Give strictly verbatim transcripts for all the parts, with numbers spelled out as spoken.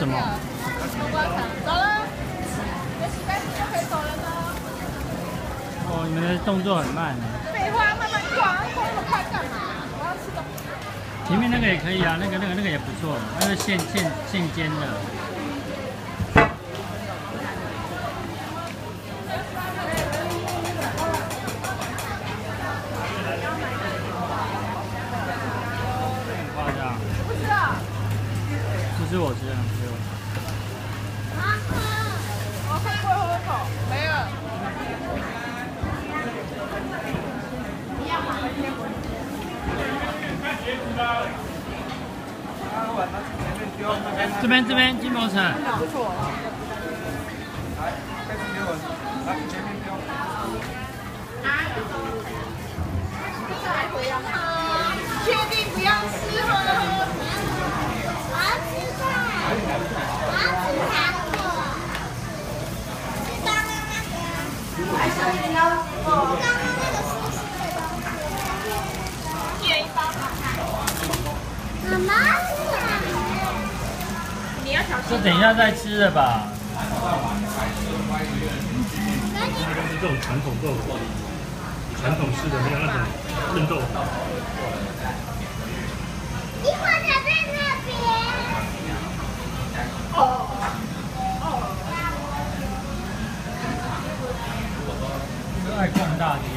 什么？ 冬瓜茶，走了，有洗干净就可以走了呢。 哦，你们的动作很慢呢。 废话，慢慢逛，逛那么快干嘛？我要吃东西。 前面那个也可以啊，那个那个那个也不错，那是现现现煎的。很夸张。 不吃了。 不是我吃的，不是我。 我看过喝口，没了。 这边这边金毛城。 不错。 来，开始给我，来前面丢。 确定不要吃吗？ 我要吃饭，我要吃糖果。是刚刚那个，还是刚刚那个湿湿的东西。 一人一包。 妈妈， 你要小心。 这等一下再吃的吧。 是这种传统豆腐，传统式的没有那种嫩豆腐。 一会儿在那边。 哦。 爱逛大街。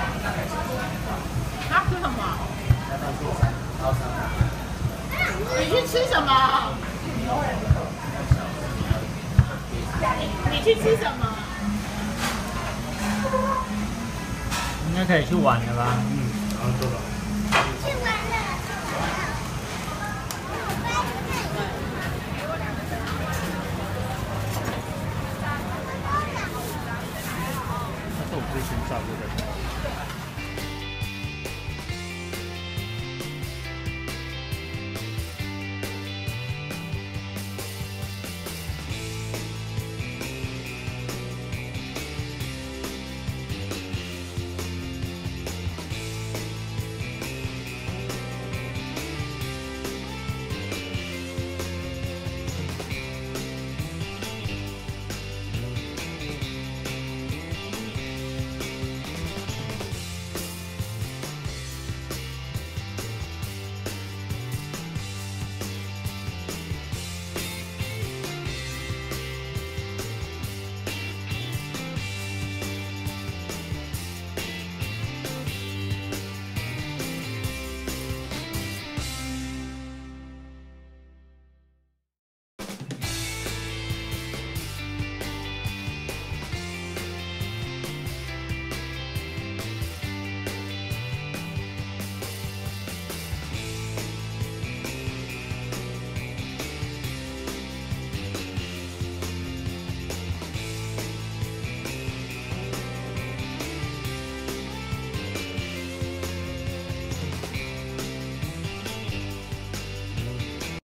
他吃什么？你去吃什么？你去吃什么？ 应该可以去玩了吧？ 嗯，然后做吧。 去玩了。 那豆腐是先炸过的。